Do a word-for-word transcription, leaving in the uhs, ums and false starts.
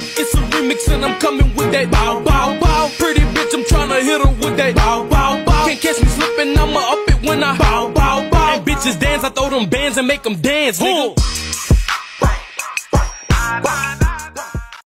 It's a remix and I'm coming with that bow, bow, bow. Pretty bitch, I'm tryna hit her with that bow, bow, bow. Can't catch me slipping, I'ma up it when I bow, bow, bow. And bitches dance, I throw them bands and make them dance, nigga.